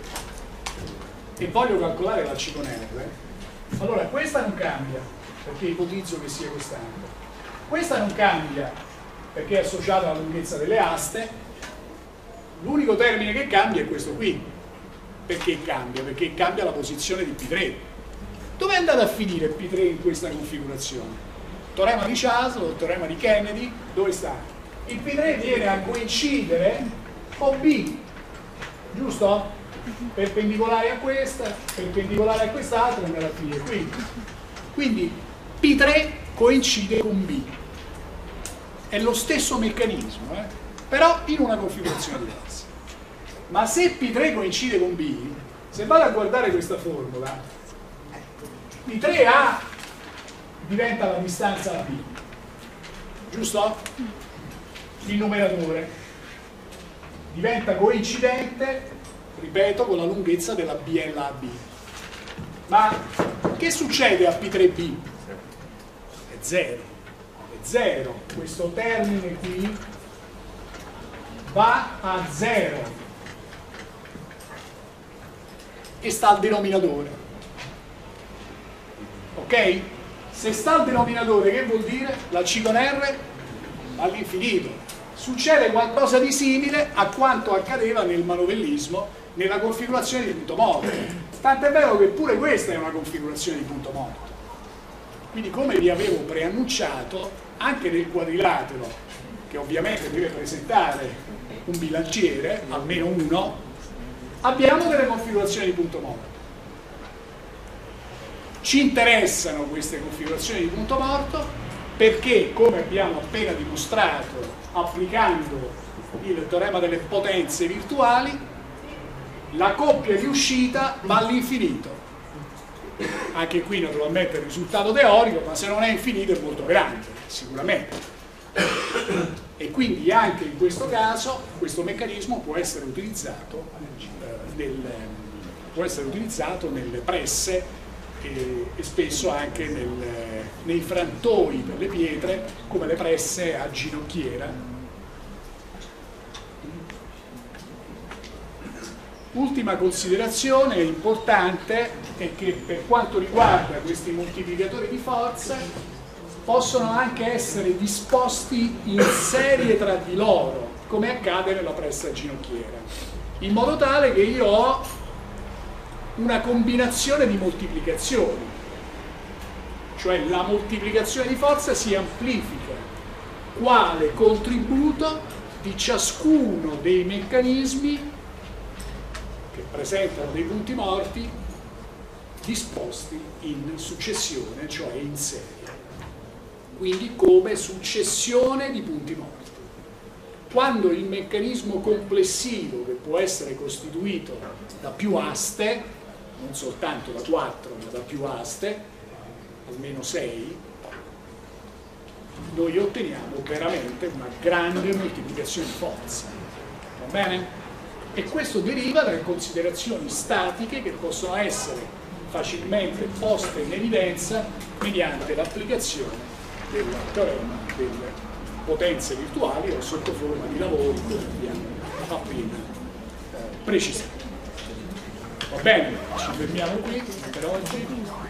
Speaker 1: e voglio calcolare la C con R, allora questa non cambia perché ipotizzo che sia costante, questa non cambia perché è associata alla lunghezza delle aste, l'unico termine che cambia è questo qui. Perché cambia? Perché cambia la posizione di P3. Dove è andato a finire P3 in questa configurazione? Teorema di Chasles, teorema di Kennedy, dove sta? Il P3 viene a coincidere con B, giusto? Perpendicolare a questa, perpendicolare a quest'altra e andare a finire qui. Quindi P3 coincide con B. È lo stesso meccanismo, però in una configurazione diversa. Ma se P3 coincide con B, se vado a guardare questa formula, P3A diventa la distanza da B, giusto? Il numeratore diventa coincidente, ripeto, con la lunghezza della BLAB. Ma che succede a P3B? È 0. È 0. Questo termine qui va a 0 e sta al denominatore. Ok? Se sta al denominatore, che vuol dire? La C con R all'infinito. Succede qualcosa di simile a quanto accadeva nel manovellismo, nella configurazione di punto morto. Tant'è vero che pure questa è una configurazione di punto morto. Quindi, come vi avevo preannunciato, anche nel quadrilatero, che ovviamente deve presentare un bilanciere, almeno uno, abbiamo delle configurazioni di punto morto. Ci interessano queste configurazioni di punto morto perché, come abbiamo appena dimostrato applicando il teorema delle potenze virtuali, la coppia di uscita va all'infinito. Anche qui naturalmente il risultato teorico, ma se non è infinito è molto grande, sicuramente. E quindi anche in questo caso questo meccanismo può essere utilizzato nelle presse e spesso anche nei frantoi per le pietre, come le presse a ginocchiera. Ultima considerazione importante è che per quanto riguarda questi moltiplicatori di forza possono anche essere disposti in serie tra di loro, come accade nella pressa a ginocchiera, in modo tale che io ho una combinazione di moltiplicazioni, cioè la moltiplicazione di forza si amplifica quale contributo di ciascuno dei meccanismi che presentano dei punti morti disposti in successione, cioè in serie, quindi come successione di punti morti. Quando il meccanismo complessivo, che può essere costituito da più aste, non soltanto da 4 ma da più aste, almeno 6, noi otteniamo veramente una grande moltiplicazione di forza, va bene? E questo deriva dalle considerazioni statiche che possono essere facilmente poste in evidenza mediante l'applicazione del teorema delle potenze virtuali o sotto forma di lavori che abbiamo appena precisato. Va bene, ci fermiamo qui per oggi.